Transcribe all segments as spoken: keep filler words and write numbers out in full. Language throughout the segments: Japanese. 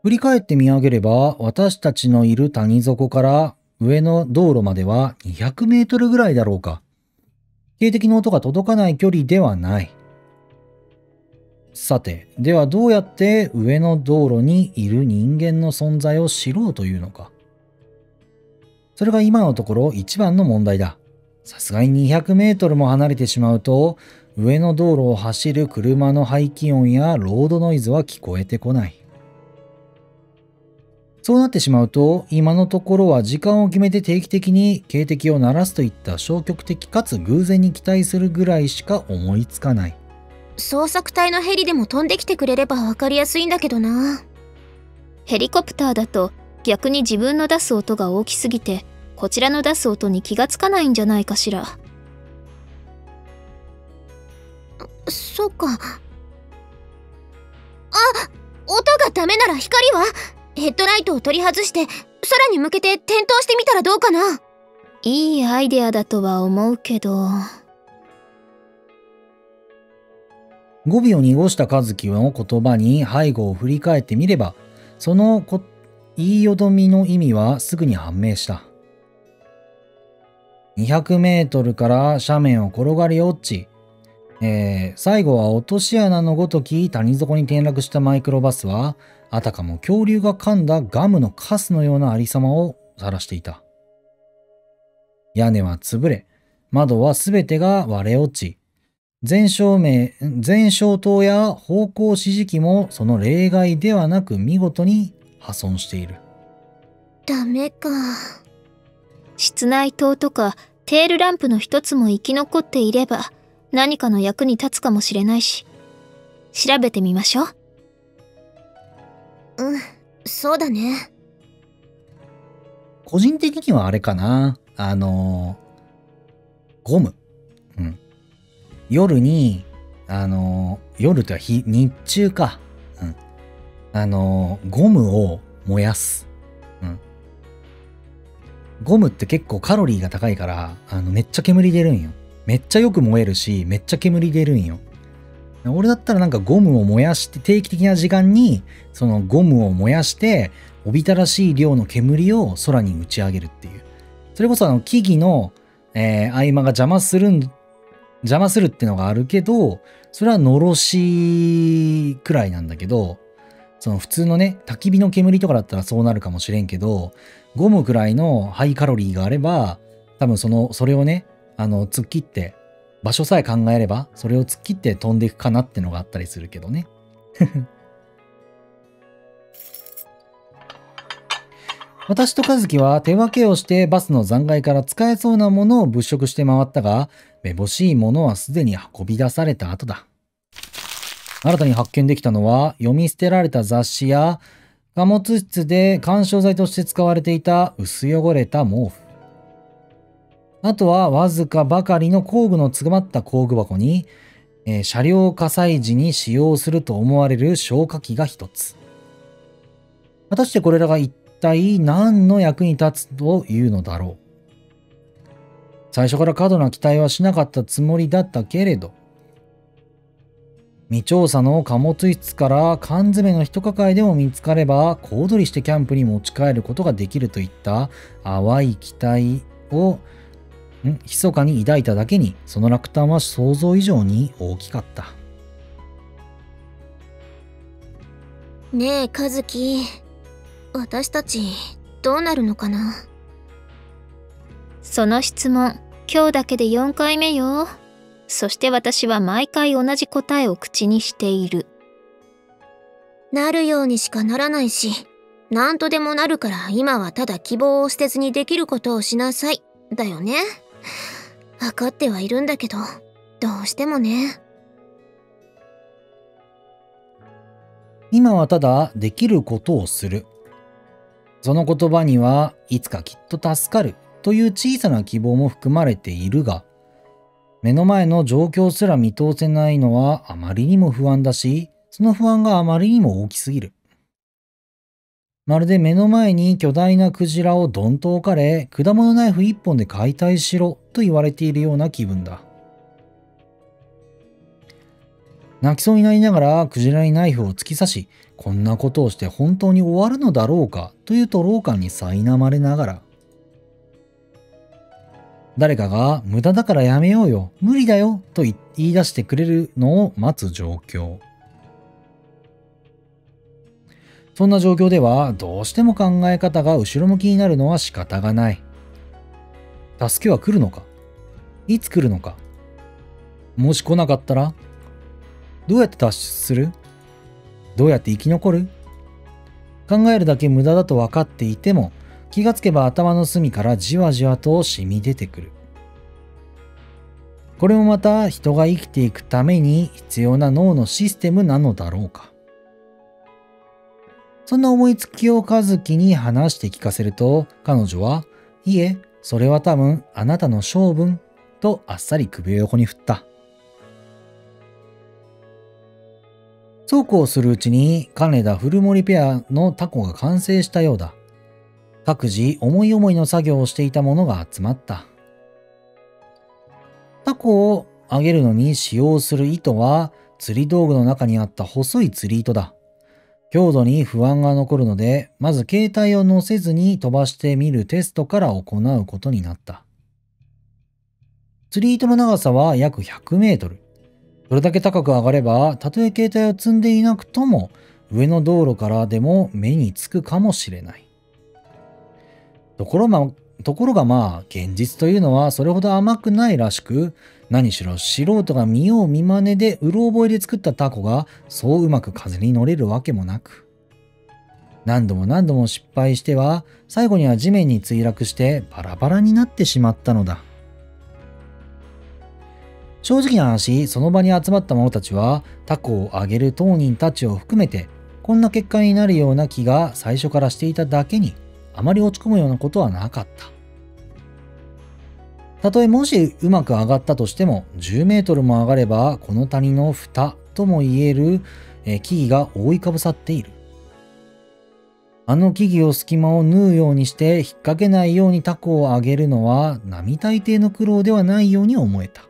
振り返って見上げれば、私たちのいる谷底から上の道路まではにひゃくメートルぐらいだろうか。警笛の音が届かない距離ではない。さて、ではどうやって上の道路にいる人間の存在を知ろうというのか。それが今のところ一番の問題だ。さすがににひゃくメートルも離れてしまうと、上の道路を走る車の排気音やロードノイズは聞こえてこない。そうなってしまうと、今のところは時間を決めて定期的に警笛を鳴らすといった消極的かつ偶然に期待するぐらいしか思いつかない。 捜索隊のヘリでも飛んできてくれれば分かりやすいんだけどな。 ヘリコプターだと逆に自分の出す音が大きすぎて、こちらの出す音に気がつかないんじゃないかしら。 そうか。あ、音がダメなら光は？ヘッドライトを取り外して空に向けて点灯してみたらどうかな。 いいアイデアだとは思うけど。 語尾を濁した和樹の言葉に背後を振り返ってみれば、そのこ言いよどみの意味はすぐに判明した。にひゃくメートルから斜面を転がり落ち、えー、最後は落とし穴のごとき谷底に転落したマイクロバスは、あたかも恐竜が噛んだガムのカスのようなありさまを晒していた。屋根は潰れ、窓はすべてが割れ落ち、全照明、全消灯や方向指示器もその例外ではなく見事に破損している。 ダメか。 室内灯とかテールランプの一つも生き残っていれば何かの役に立つかもしれないし、調べてみましょう。 うん、そうだね。 個人的にはあれかな。あのー、ゴム。うん。夜に、あのー、夜とは日、日中か。うん。あのー、ゴムを燃やす。うん。ゴムって結構カロリーが高いから、あの、めっちゃ煙出るんよ。めっちゃよく燃えるし、めっちゃ煙出るんよ。俺だったらなんかゴムを燃やして、定期的な時間に、そのゴムを燃やして、おびただしい量の煙を空に打ち上げるっていう。それこそあの木々の、えー、合間が邪魔するん、邪魔するってのがあるけど、それはのろしくらいなんだけど、その普通のね、焚き火の煙とかだったらそうなるかもしれんけど、ゴムくらいのハイカロリーがあれば、多分その、それをね、あの、突っ切って、場所さえ考えれば、それを突っ切って飛んでいくかなってのがあったりするけどね。私と和樹は手分けをしてバスの残骸から使えそうなものを物色して回ったが、めぼしいものはすでに運び出された後だ。新たに発見できたのは、読み捨てられた雑誌や、貨物室で緩衝材として使われていた薄汚れた毛布。あとはわずかばかりの工具の詰まった工具箱に、えー、車両火災時に使用すると思われる消火器が一つ。果たしてこれらが一体何の役に立つというのだろう。最初から過度な期待はしなかったつもりだったけれど、未調査の貨物室から缶詰の一抱えでも見つかれば小躍りしてキャンプに持ち帰ることができるといった淡い期待をん密かに抱いただけに、その落胆は想像以上に大きかった。 ねえ和樹、私たちどうなるのかな。 その質問、今日だけでよんかいめよ。そして私は毎回同じ答えを口にしている。 なるようにしかならないし、なんとでもなるから今はただ希望を捨てずにできることをしなさい。だよね。分かってはいるんだけど、どうしてもね。 今はただできることをする。その言葉にはいつかきっと助かるという小さな希望も含まれているが、目の前の状況すら見通せないのはあまりにも不安だし、その不安があまりにも大きすぎる。まるで目の前に巨大なクジラをどんと置かれ、果物ナイフ一本で解体しろと言われているような気分だ。泣きそうになりながらクジラにナイフを突き刺し、 こんなことをして本当に終わるのだろうかという徒労感に苛まれながら、誰かが無駄だからやめようよ、無理だよと言い出してくれるのを待つ状況。そんな状況ではどうしても考え方が後ろ向きになるのは仕方がない。助けは来るのか？いつ来るのか？もし来なかったらどうやって脱出する？どうやって生き残る？考えるだけ無駄だと分かっていても、気がつけば頭の隅からじわじわと染み出てくる。これもまた人が生きていくために必要な脳のシステムなのだろうか。そんな思いつきを和樹に話して聞かせると、彼女は、いえ、それは多分あなたの性分とあっさり首を横に振った。そうこうするうちに金田古森ペアのタコが完成したようだ。各自思い思いの作業をしていたものが集まった。タコを揚げるのに使用する糸は釣り道具の中にあった細い釣り糸だ。強度に不安が残るので、まず携帯を乗せずに飛ばしてみるテストから行うことになった。釣り糸の長さは約ひゃくメートル。それだけ高く上がれば、たとえ携帯を積んでいなくとも、上の道路からでも目につくかもしれない。ところま、ところがまあ、現実というのはそれほど甘くないらしく、何しろ素人が見よう見まねでうろ覚えで作ったタコがそううまく風に乗れるわけもなく、何度も何度も失敗しては最後には地面に墜落してバラバラになってしまったのだ。正直な話、その場に集まった者たちはタコを揚げる当人たちを含めてこんな結果になるような気が最初からしていただけに、あまり落ち込むようなことはなかった。たとえもしうまく上がったとしても、じゅうメートルも上がればこの谷の蓋とも言える木々が覆いかぶさっている。あの木々を隙間を縫うようにして引っ掛けないようにタコを上げるのは並大抵の苦労ではないように思えた。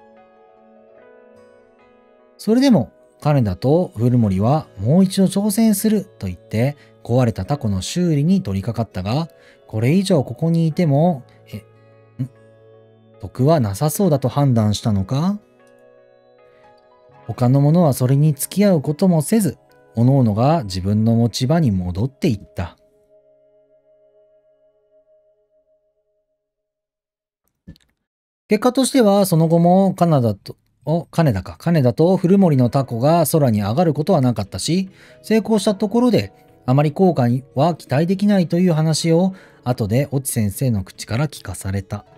それでも金田と古森はもう一度挑戦すると言って壊れたタコの修理に取り掛かったが、これ以上ここにいてもえん得はなさそうだと判断したのか、他の者はそれに付き合うこともせず、おのおのが自分の持ち場に戻っていった。結果としてはその後も金田とお金田か金田と古森のタコが空に上がることはなかったし、成功したところであまり効果には期待できないという話を後で越智先生の口から聞かされた。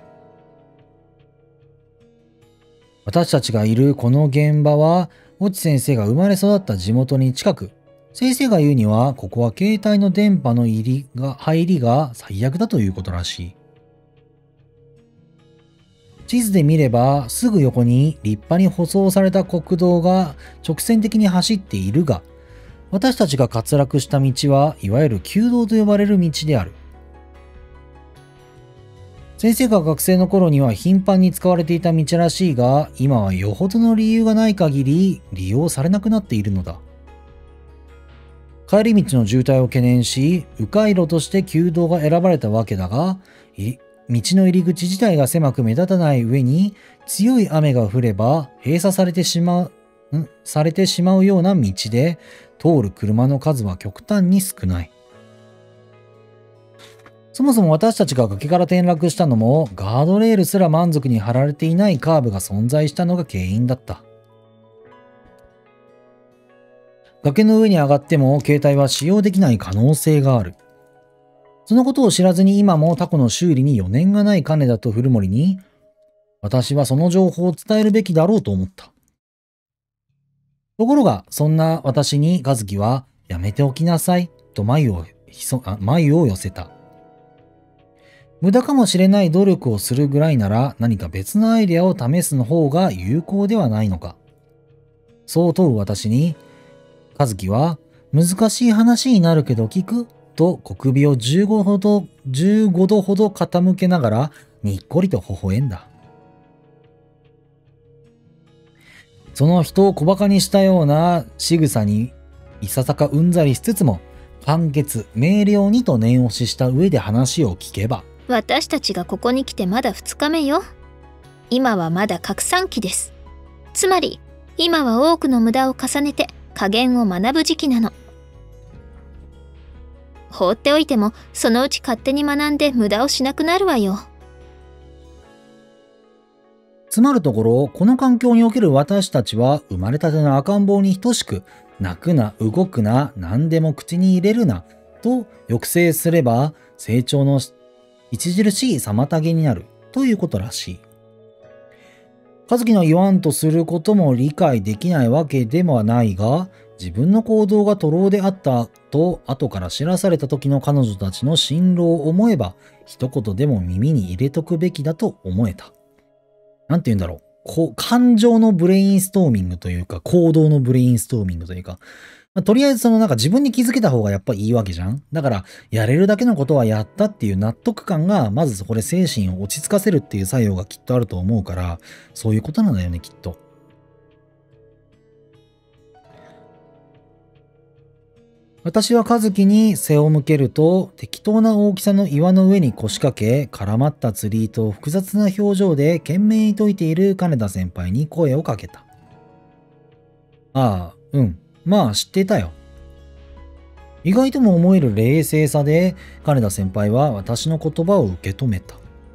私たちがいるこの現場は越智先生が生まれ育った地元に近く、先生が言うにはここは携帯の電波の入りが入りが最悪だということらしい。地図で見ればすぐ横に立派に舗装された国道が直線的に走っているが、私たちが滑落した道はいわゆる旧道と呼ばれる道である。先生が学生の頃には頻繁に使われていた道らしいが、今はよほどの理由がない限り利用されなくなっているのだ。帰り道の渋滞を懸念し、迂回路として旧道が選ばれたわけだが、道の入り口自体が狭く目立たない上に、強い雨が降れば閉鎖されてしまう、んされてしまうような道で、通る車の数は極端に少ない。そもそも私たちが崖から転落したのも、ガードレールすら満足に張られていないカーブが存在したのが原因だった。崖の上に上がっても携帯は使用できない可能性がある。そのことを知らずに今もタコの修理に余念がない金田と古森に、私はその情報を伝えるべきだろうと思った。ところが、そんな私に和樹は、やめておきなさい、と眉を、ひそあ眉を寄せた。無駄かもしれない努力をするぐらいなら、何か別のアイデアを試すの方が有効ではないのか。そう問う私に、和樹は、難しい話になるけど聞くと小首をじゅうごほど、じゅうごどほど傾けながら、にっこりと微笑んだ。その人を小馬鹿にしたような仕草にいささかうんざりしつつも、簡潔明瞭にと念押しした上で話を聞けば、 私たちがここに来てまだふつかめよ。今はまだ拡散期です。つまり今は多くの無駄を重ねて加減を学ぶ時期なの。放っておいてもそのうち勝手に学んで無駄をしなくなるわよ。 つまるところ、この環境における私たちは生まれたての赤ん坊に等しく、泣くな、動くな、何でも口に入れるなと抑制すれば成長の著しい妨げになるということらしい。和樹の言わんとすることも理解できないわけではないが、自分の行動が徒労であったと後から知らされた時の彼女たちの心労を思えば、一言でも耳に入れとくべきだと思えた。なんて言うんだろう。こう感情のブレインストーミングというか、行動のブレインストーミングというか、まあ、とりあえずそのなんか自分に気づけた方がやっぱいいわけじゃん。だから、やれるだけのことはやったっていう納得感が、まずそこで精神を落ち着かせるっていう作用がきっとあると思うから、そういうことなんだよね、きっと。私は和樹に背を向けると、適当な大きさの岩の上に腰掛け、絡まった釣り糸を複雑な表情で懸命に解いている金田先輩に声をかけた。ああ、うん。まあ知っていたよ。意外とも思える冷静さで、金田先輩は私の言葉を受け止めた。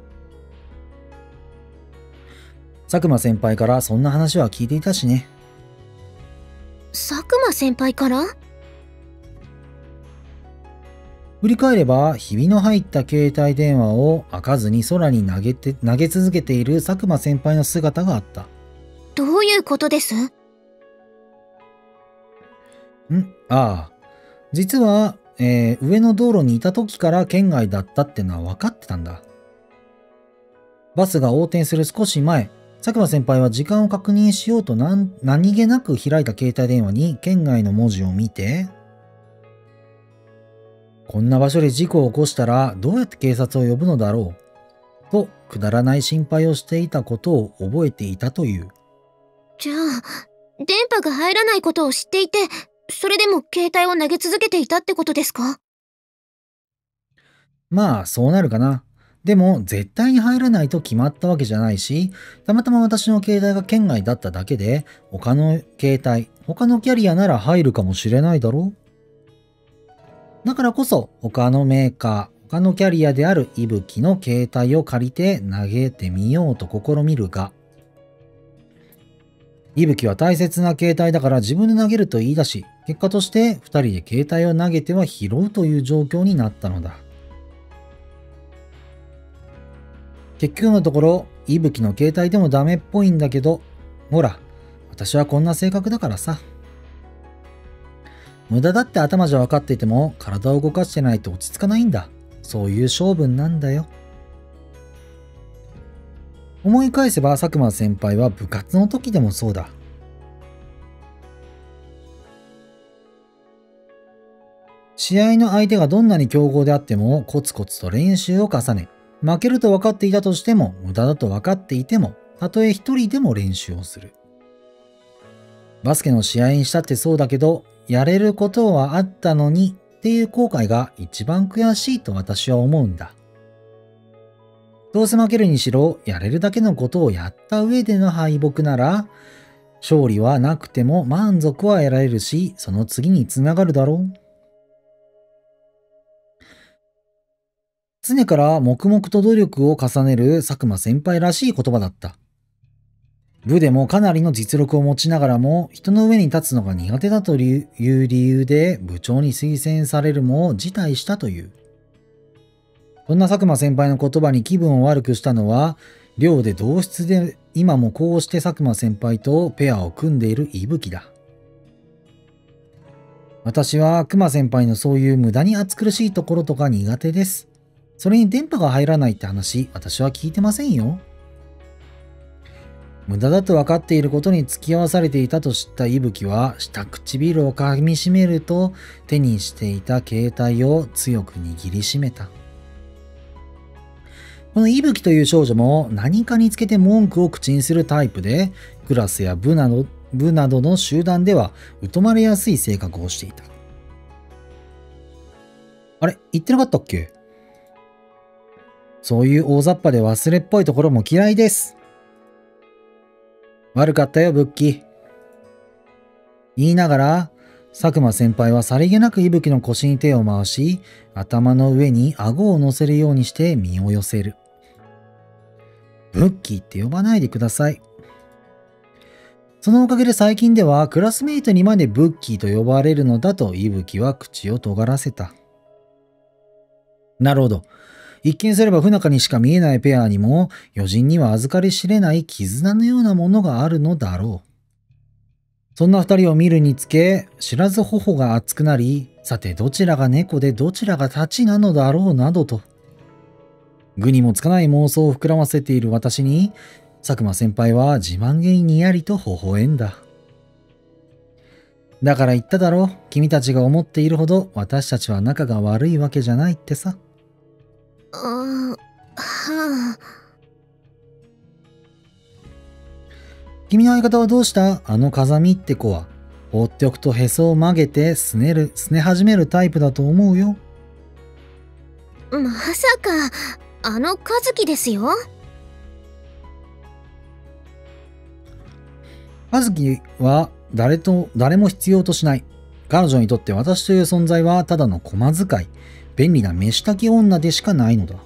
佐久間先輩からそんな話は聞いていたしね。 佐久間先輩から？ 振り返れば、ひびの入った携帯電話を開かずに空に投げて、投げ続けている佐久間先輩の姿があった。 どういうことです？ んああ。実は、えー、上の道路にいた時から県外だったってのは分かってたんだ。バスが横転する少し前、佐久間先輩は時間を確認しようと何、何気なく開いた携帯電話に県外の文字を見て、こんな場所で事故を起こしたらどうやって警察を呼ぶのだろうとくだらない心配をしていたことを覚えていたという。 じゃあ、電波が入らないことを知っていて、それでも携帯を投げ続けていたってことですか？ まあそうなるかな。でも絶対に入らないと決まったわけじゃないし、たまたま私の携帯が県外だっただけで、他の携帯、他のキャリアなら入るかもしれないだろう。だからこそ他のメーカー、他のキャリアであるいぶきの携帯を借りて投げてみようと試みるが、いぶきは大切な携帯だから自分で投げると言い出し、結果としてふたりで携帯を投げては拾うという状況になったのだ。結局のところ、いぶきの携帯でもダメっぽいんだけど、ほら、私はこんな性格だからさ。無駄だって頭じゃ分かっていても体を動かしてないと落ち着かないんだ。そういう性分なんだよ。思い返せば佐久間先輩は部活の時でもそうだ。試合の相手がどんなに強豪であってもコツコツと練習を重ね、負けると分かっていたとしても無駄だと分かっていても、たとえ一人でも練習をする。バスケの試合にしたってそうだけど、やれることはあったのにっていう後悔が一番悔しいと私は思うんだ。どうせ負けるにしろ、やれるだけのことをやった上での敗北なら、勝利はなくても満足は得られるし、その次につながるだろう。常から黙々と努力を重ねる佐久間先輩らしい言葉だった。部でもかなりの実力を持ちながらも、人の上に立つのが苦手だという理由で部長に推薦されるも辞退したという。そんな佐久間先輩の言葉に気分を悪くしたのは、寮で同室で今もこうして佐久間先輩とペアを組んでいる伊吹だ。私は熊先輩のそういう無駄に暑苦しいところとか苦手です。それに電波が入らないって話、私は聞いてませんよ。無駄だと分かっていることに付き合わされていたと知った伊吹は下唇を噛みしめると手にしていた携帯を強く握りしめた。この伊吹という少女も何かにつけて文句を口にするタイプで、クラスや部など部などの集団では疎まれやすい性格をしていた。あれ、言ってなかったっけ？そういう大雑把で忘れっぽいところも嫌いです。悪かったよ、ブッキー。言いながら、佐久間先輩はさりげなく伊吹の腰に手を回し、頭の上に顎を乗せるようにして身を寄せる。ブッキーって呼ばないでください。そのおかげで最近ではクラスメイトにまでブッキーと呼ばれるのだと伊吹は口を尖らせた。なるほど。一見すれば不仲にしか見えないペアにも余人には預かり知れない絆のようなものがあるのだろう。そんな二人を見るにつけ、知らず頬が熱くなり、さてどちらが猫でどちらが立ちなのだろうなどと。具にもつかない妄想を膨らませている私に、佐久間先輩は自慢げににやりと微笑んだ。だから言っただろう、君たちが思っているほど私たちは仲が悪いわけじゃないってさ。 あー、はあ。 君の相方はどうした？あの風見って子は。放っておくとへそを曲げてすねる、すね始めるタイプだと思うよ。 まさか、あの和樹ですよ。 和樹は誰と、誰も必要としない。彼女にとって私という存在はただの駒使い、便利な飯炊き女でしかないのだ。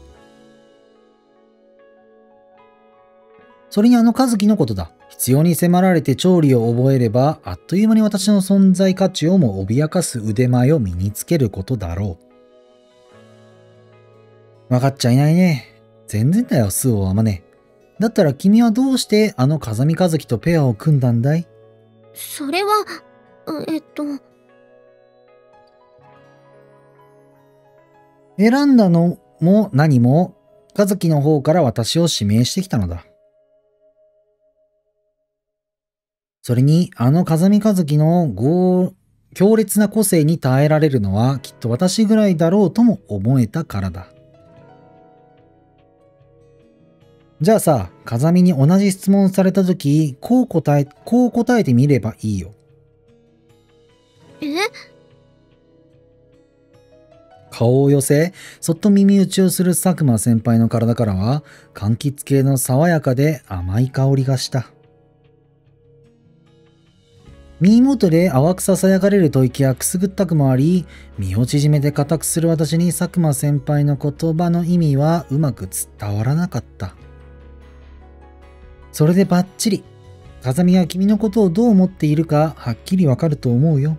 それにあの和樹のことだ。必要に迫られて調理を覚えれば、あっという間に私の存在価値をも脅かす腕前を身につけることだろう。分かっちゃいないね。全然だよ、周防天音。だったら君はどうしてあの風見和樹とペアを組んだんだい？ それは、えっと。 選んだのも何も、和樹の方から私を指名してきたのだ。それに、あの風見和樹の強強烈な個性に耐えられるのはきっと私ぐらいだろうとも思えたからだ。じゃあさ、風見に同じ質問されたとき、こう答え、こう答えてみればいいよ。 え？ 顔を寄せ、そっと耳打ちをする佐久間先輩の体からは、柑橘系の爽やかで甘い香りがした。耳元で淡く囁かれる吐息はくすぐったくもあり、身を縮めて固くする私に佐久間先輩の言葉の意味はうまく伝わらなかった。それでバッチリ、風見は君のことをどう思っているかはっきりわかると思うよ。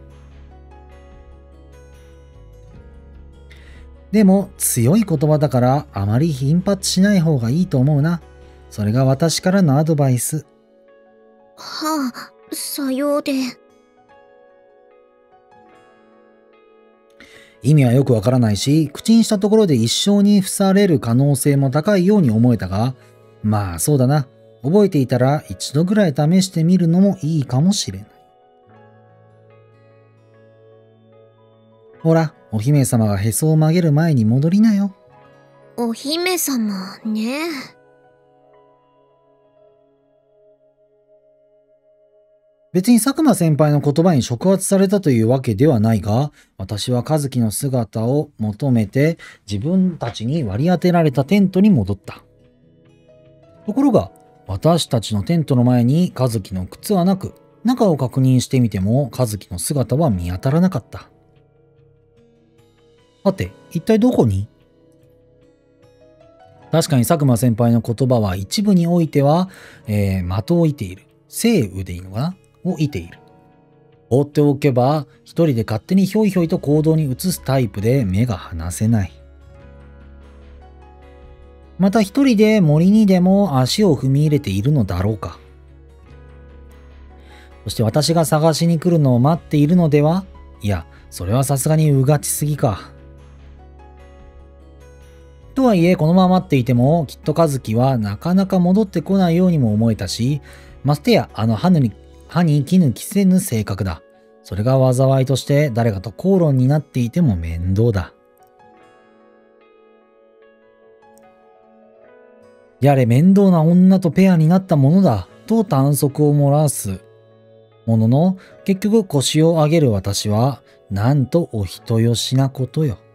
でも強い言葉だからあまり頻発しない方がいいと思うな。それが私からのアドバイス。 はあ、さようで。 意味はよくわからないし、口にしたところで一生に付される可能性も高いように思えたが、まあそうだな。覚えていたら一度ぐらい試してみるのもいいかもしれない。ほら、お姫様がへそを曲げる前に戻りなよ。 お姫様ね。 別に佐久間先輩の言葉に触発されたというわけではないが、私は和樹の姿を求めて自分たちに割り当てられたテントに戻った。ところが、私たちのテントの前に和樹の靴はなく、中を確認してみても和樹の姿は見当たらなかった。さて、一体どこに？確かに佐久間先輩の言葉は一部においては、えー、的を射ている。聖雨でいいのかな？を射ている。放っておけば一人で勝手にひょいひょいと行動に移すタイプで目が離せない。また一人で森にでも足を踏み入れているのだろうか。そして私が探しに来るのを待っているのでは？いや、それはさすがにうがちすぎか。とはいえ、このまま待っていても、きっと和樹はなかなか戻ってこないようにも思えたし、ましてやあの歯に、歯に衣着せぬ性格だ。それが災いとして誰かと口論になっていても面倒だ。やれ面倒な女とペアになったものだ、と短足を漏らす。 ものの、結局腰を上げる私は、なんとお人よしなことよ。